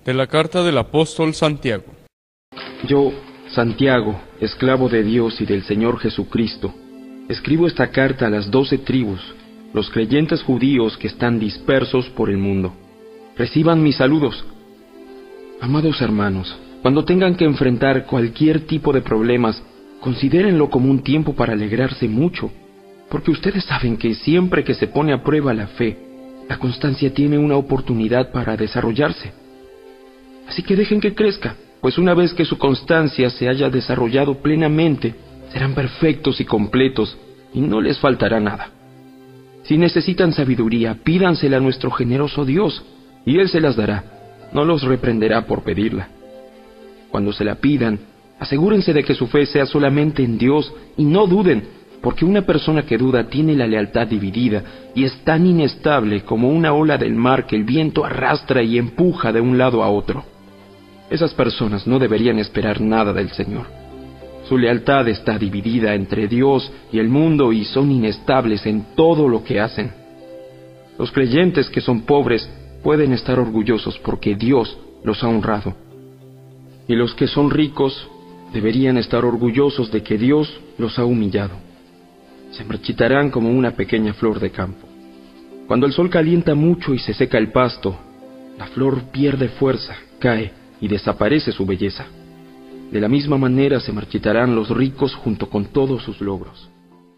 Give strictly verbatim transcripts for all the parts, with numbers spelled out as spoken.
De la carta del apóstol Santiago. Yo, Santiago, esclavo de Dios y del Señor Jesucristo, escribo esta carta a las doce tribus, los creyentes judíos que están dispersos por el mundo. Reciban mis saludos. Amados hermanos, cuando tengan que enfrentar cualquier tipo de problemas, considérenlo como un tiempo para alegrarse mucho, porque ustedes saben que siempre que se pone a prueba la fe, la constancia tiene una oportunidad para desarrollarse. Así que dejen que crezca, pues una vez que su constancia se haya desarrollado plenamente, serán perfectos y completos, y no les faltará nada. Si necesitan sabiduría, pídansela a nuestro generoso Dios, y Él se las dará, no los reprenderá por pedirla. Cuando se la pidan, asegúrense de que su fe sea solamente en Dios, y no duden, porque una persona que duda tiene la lealtad dividida, y es tan inestable como una ola del mar que el viento arrastra y empuja de un lado a otro. Esas personas no deberían esperar nada del Señor. Su lealtad está dividida entre Dios y el mundo y son inestables en todo lo que hacen. Los creyentes que son pobres pueden estar orgullosos porque Dios los ha honrado. Y los que son ricos deberían estar orgullosos de que Dios los ha humillado. Se marchitarán como una pequeña flor de campo. Cuando el sol calienta mucho y se seca el pasto, la flor pierde fuerza, cae y desaparece su belleza. De la misma manera se marchitarán los ricos junto con todos sus logros.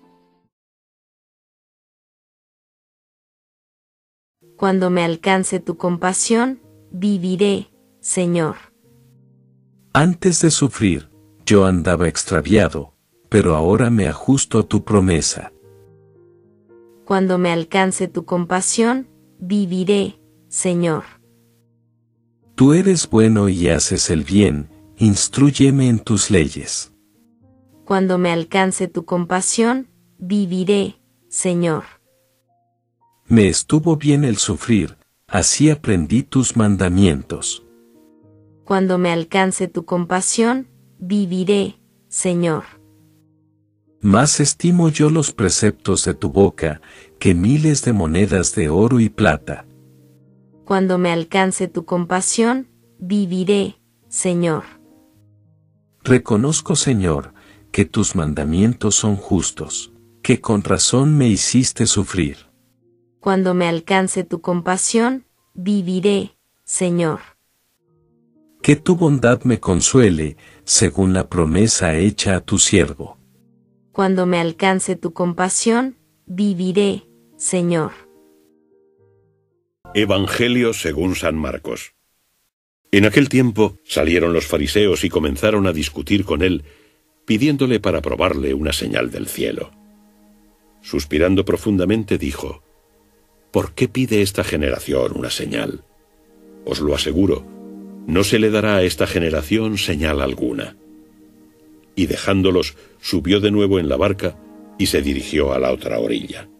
Cuando me alcance tu compasión, viviré, Señor. Antes de sufrir, yo andaba extraviado, pero ahora me ajusto a tu promesa. Cuando me alcance tu compasión, viviré, Señor. Tú eres bueno y haces el bien, instrúyeme en tus leyes. Cuando me alcance tu compasión, viviré, Señor. Me estuvo bien el sufrir, así aprendí tus mandamientos. Cuando me alcance tu compasión, viviré, Señor. Más estimo yo los preceptos de tu boca, que miles de monedas de oro y plata. Cuando me alcance tu compasión, viviré, Señor. Reconozco, Señor, que tus mandamientos son justos, que con razón me hiciste sufrir. Cuando me alcance tu compasión, viviré, Señor. Que tu bondad me consuele, según la promesa hecha a tu siervo. Cuando me alcance tu compasión, viviré, Señor. Evangelio según San Marcos. En aquel tiempo salieron los fariseos y comenzaron a discutir con él, pidiéndole para probarle una señal del cielo. Suspirando profundamente dijo: ¿Por qué pide esta generación una señal? Os lo aseguro, no se le dará a esta generación señal alguna. Y dejándolos, subió de nuevo en la barca y se dirigió a la otra orilla.